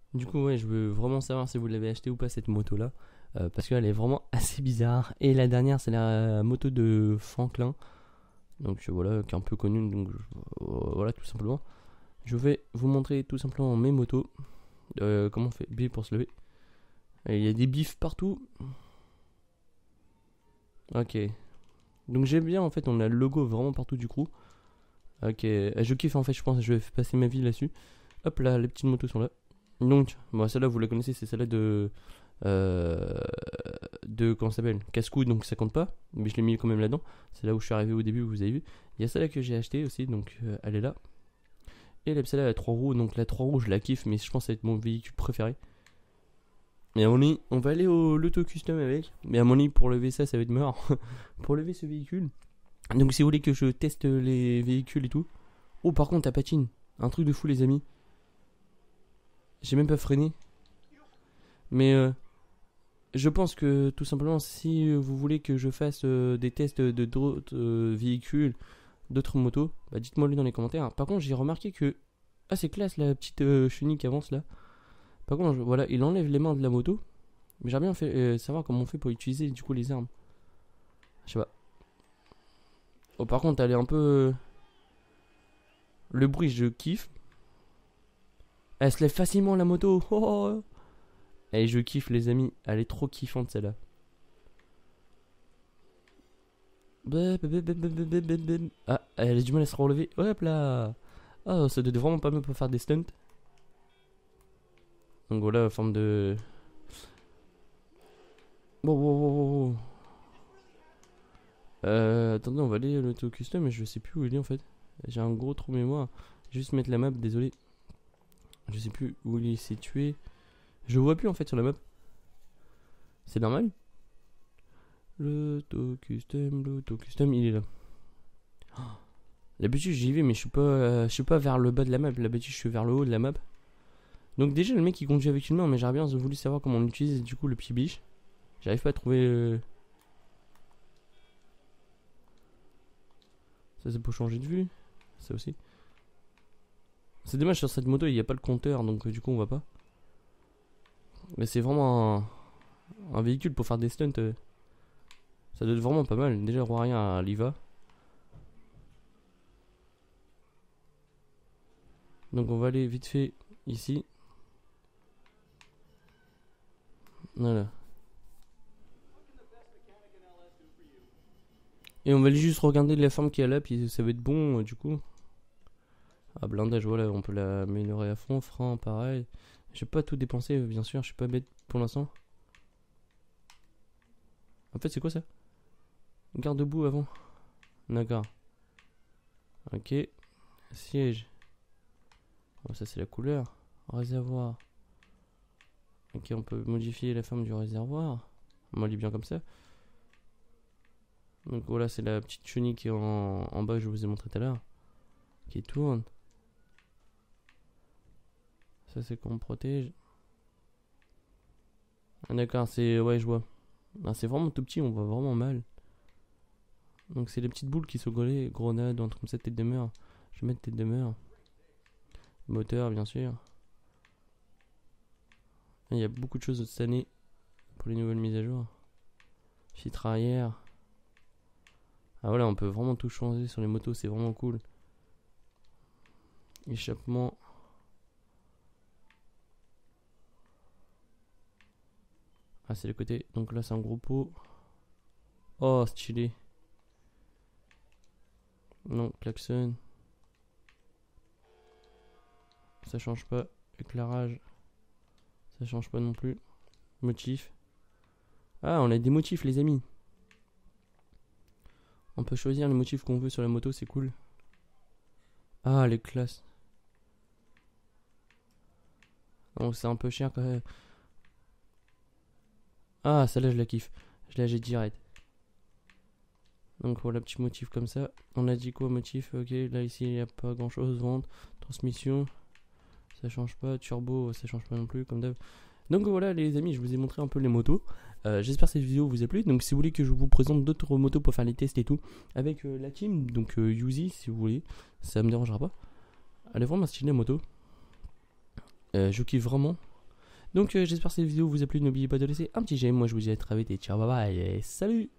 Du coup, ouais, je veux vraiment savoir si vous l'avez acheté ou pas cette moto là. Parce qu'elle est vraiment assez bizarre. Et la dernière, c'est la moto de Franklin. Donc voilà, qui est un peu connue. Donc voilà, tout simplement. Je vais vous montrer tout simplement mes motos. Comment on fait B pour se lever. Et il y a des bifs partout. Ok. Donc j'aime bien en fait, on a le logo vraiment partout du coup. Ok, je kiffe en fait, je pense, je vais passer ma vie là-dessus. Hop là, les petites motos sont là. Donc, bon, celle-là vous la connaissez, c'est celle-là euh, de comment ça s'appelle, casse-cou, donc ça compte pas, mais je l'ai mis quand même là-dedans. C'est là où je suis arrivé au début, vous avez vu. Il y a celle-là que j'ai acheté aussi, donc elle est là. Et celle-là, elle a 3 roues, donc la 3 roues, je la kiffe, mais je pense que ça va être mon véhicule préféré. Et à mon avis, on va aller au Loto Custom avec. Mais à mon avis, pour lever ça, ça va être mort. Pour lever ce véhicule. Donc, si vous voulez que je teste les véhicules et tout. Oh, par contre, ta patine. Un truc de fou, les amis. J'ai même pas freiné. Mais je pense que tout simplement, si vous voulez que je fasse des tests de d'autres véhicules, d'autres motos, bah dites-moi le dans les commentaires. Par contre, j'ai remarqué que. Ah, c'est classe la petite chenille qui avance là. Par contre, voilà, il enlève les mains de la moto. Mais j'aimerais bien savoir comment on fait pour utiliser du coup les armes. Je sais pas. Oh, par contre, elle est un peu. Le bruit, je kiffe. Elle se lève facilement la moto. Oh, oh, oh. Et je kiffe, les amis. Elle est trop kiffante celle-là. Ah, elle a du mal à se relever. Hop là. Oh, ça doit vraiment pas mal pour faire des stunts. Donc voilà, forme de. Wow, wow, wow, wow. Attendez, on va aller à l'auto custom, mais je sais plus où il est en fait. J'ai un gros trou mémoire. Je vais juste mettre la map, désolé. Je sais plus où il est situé. Je le vois plus en fait sur la map. C'est normal. L'auto custom, il est là. Oh, d'habitude j'y vais, mais je suis pas vers le bas de la map. D'habitude je suis vers le haut de la map. Donc déjà le mec il conduit avec une main, mais j'aurais bien voulu savoir comment on utilise du coup le pied biche. J'arrive pas à trouver. Ça c'est pour changer de vue. Ça aussi. C'est dommage sur cette moto il n'y a pas le compteur, donc du coup on va pas. Mais c'est vraiment un véhicule pour faire des stunts. Ça doit être vraiment pas mal. Déjà, roi rien, elle y va. Donc, on va aller vite fait ici. Voilà. Et on va aller juste regarder la forme qu'il y a là, puis ça va être bon du coup. Ah, blindage, voilà, on peut l'améliorer à fond. Frein, pareil. J'ai pas tout dépensé, bien sûr, je suis pas bête pour l'instant. En fait, c'est quoi ça? Garde-boue avant. D'accord. Ok. Siège. Oh, ça, c'est la couleur. Réservoir. Ok, on peut modifier la forme du réservoir. On lit bien comme ça. Donc voilà, c'est la petite chenille qui est en bas que je vous ai montré tout à l'heure. Qui tourne. Ça, c'est qu'on protège. Ah, d'accord, c'est. Ouais, je vois. Ah, c'est vraiment tout petit, on voit vraiment mal. Donc c'est les petites boules qui sont collées. Grenade, un truc comme ça, tête de meur. Je vais mettre tête de meur. Moteur, bien sûr. Il y a beaucoup de choses cette année pour les nouvelles mises à jour. Filtre arrière. Ah voilà, on peut vraiment tout changer sur les motos, c'est vraiment cool. Échappement. Ah, c'est le côté. Donc là, c'est un gros pot. Oh, stylé. Non, klaxon. Ça change pas. Éclairage. Ça change pas non plus. Motif. Ah, on a des motifs, les amis. On peut choisir les motifs qu'on veut sur la moto, c'est cool. Ah, les classes. Donc c'est un peu cher quand même. Ah, celle-là, je la kiffe. Je la j'ai direct. Donc voilà, petit motif comme ça. On a dit quoi, motif? Ok, là ici, il n'y a pas grand-chose. Vente, transmission. Ça change pas. Turbo, ça change pas non plus, comme d'hab. Donc voilà, les amis, je vous ai montré un peu les motos. J'espère que cette vidéo vous a plu. Donc si vous voulez que je vous présente d'autres motos pour faire les tests et tout, avec la team, donc Yuzi, si vous voulez, ça me dérangera pas. Elle est vraiment stylée la moto. Je kiffe vraiment. Donc j'espère que cette vidéo vous a plu. N'oubliez pas de laisser un petit j'aime. Moi je vous dis à très vite et ciao, bye bye et salut.